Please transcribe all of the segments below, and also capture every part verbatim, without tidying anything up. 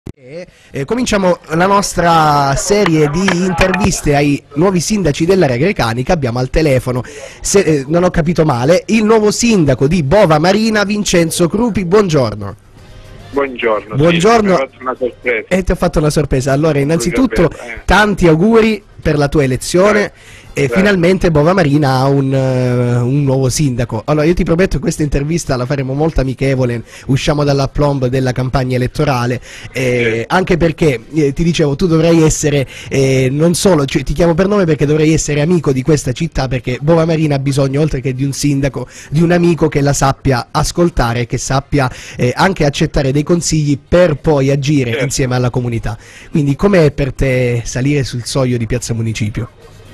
E, eh, cominciamo la nostra serie di interviste ai nuovi sindaci dell'area grecanica. Abbiamo al telefono, se eh, non ho capito male, il nuovo sindaco di Bova Marina, Vincenzo Crupi. Buongiorno. Buongiorno. Buongiorno. Sì, ti ho fatto una sorpresa. E ti ho fatto una sorpresa. Allora, innanzitutto, eh. tanti auguri per la tua elezione. Eh. E Beh. finalmente Bova Marina ha un, uh, un nuovo sindaco. Allora io ti prometto che questa intervista la faremo molto amichevole, usciamo dalla plomb della campagna elettorale, eh, sì. anche perché eh, ti dicevo, tu dovrai essere eh, non solo, cioè, ti chiamo per nome perché dovrei essere amico di questa città, perché Bova Marina ha bisogno, oltre che di un sindaco, di un amico che la sappia ascoltare, che sappia eh, anche accettare dei consigli per poi agire Certo. insieme alla comunità. Quindi com'è per te salire sul soglio di Piazza Municipio?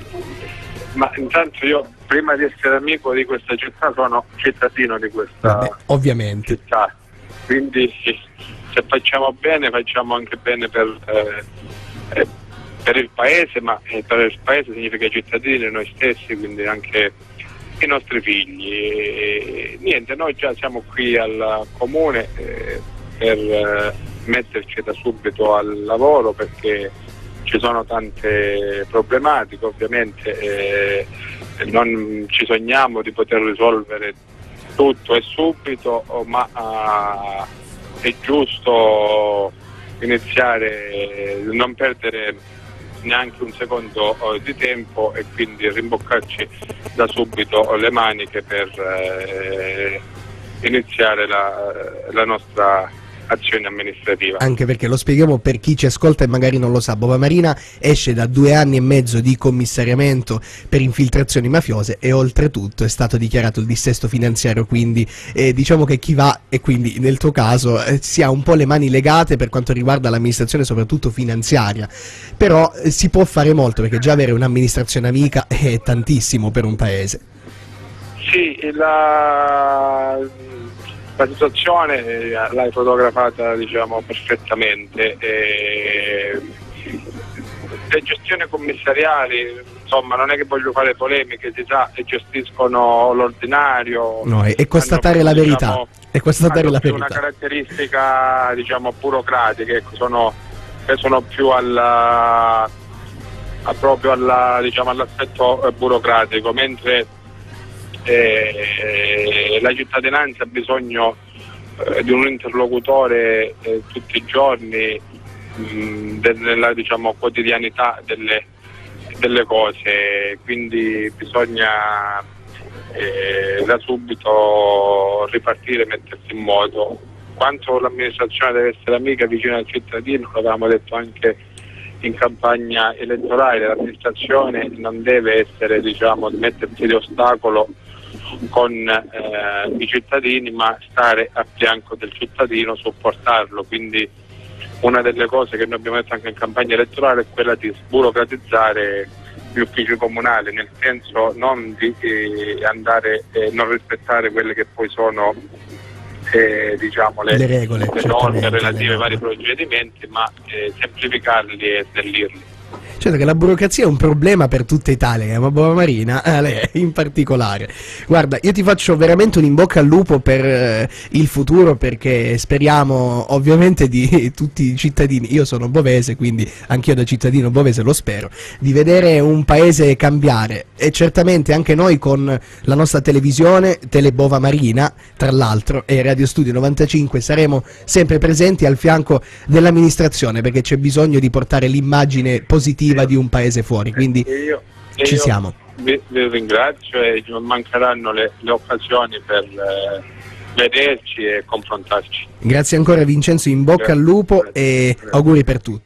Ma intanto io, prima di essere amico di questa città, sono cittadino di questa Vabbè, ovviamente. città, quindi se facciamo bene facciamo anche bene per, eh, eh, per il paese, ma eh, per il paese significa cittadini, noi stessi, quindi anche i nostri figli. E, niente, noi già siamo qui al comune eh, per eh, metterci da subito al lavoro, perché ci sono tante problematiche, ovviamente eh, non ci sogniamo di poter risolvere tutto e subito, ma ah, è giusto iniziare, non perdere neanche un secondo di tempo e quindi rimboccarci da subito le maniche per eh, iniziare la, la nostra azione amministrativa. Anche perché, lo spieghiamo per chi ci ascolta e magari non lo sa, Bova Marina esce da due anni e mezzo di commissariamento per infiltrazioni mafiose e oltretutto è stato dichiarato il dissesto finanziario, quindi eh, diciamo che chi va, e quindi nel tuo caso eh, si ha un po' le mani legate per quanto riguarda l'amministrazione soprattutto finanziaria, però eh, si può fare molto, perché già avere un'amministrazione amica è tantissimo per un paese. Sì, la... La situazione eh, l'hai fotografata, diciamo, perfettamente. Eh, le gestioni commissariali, insomma, non è che voglio fare polemiche, si sa, e gestiscono l'ordinario. No, è, è constatare la verità. Diciamo, è constatare la più verità. una caratteristica, diciamo, burocratica, ecco, sono, sono più alla, a proprio alla, diciamo, all'aspetto eh, burocratico, mentre Eh, la cittadinanza ha bisogno eh, di un interlocutore eh, tutti i giorni mh, de- nella, diciamo, quotidianità delle, delle cose, quindi bisogna eh, da subito ripartire e mettersi in moto. Quanto l'amministrazione deve essere amica, vicina al cittadino, l'avevamo detto anche in campagna elettorale, l'amministrazione non deve essere, diciamo, mettersi di ostacolo con eh, i cittadini, ma stare a fianco del cittadino, supportarlo. Quindi una delle cose che noi abbiamo detto anche in campagna elettorale è quella di sburocratizzare gli uffici comunali, nel senso non di eh, andare eh, non rispettare quelle che poi sono eh, diciamo le, le regole, le norme relative ai vari procedimenti, ma eh, semplificarli e snellirli. Certo che la burocrazia è un problema per tutta Italia, ma Bova Marina eh, in particolare. Guarda, io ti faccio veramente un in bocca al lupo per eh, il futuro, perché speriamo ovviamente di tutti i cittadini, io sono bovese, quindi anch'io da cittadino bovese lo spero, di vedere un paese cambiare, e certamente anche noi con la nostra televisione, Tele Bova Marina, tra l'altro, e Radio Studio novantacinque saremo sempre presenti al fianco dell'amministrazione, perché c'è bisogno di portare l'immagine positiva di un paese fuori, quindi e io, e ci io siamo. Vi, vi ringrazio e non mancheranno le, le occasioni per eh, vederci e confrontarci. Grazie ancora Vincenzo, in bocca Grazie. al lupo Grazie. e Grazie. auguri per tutto.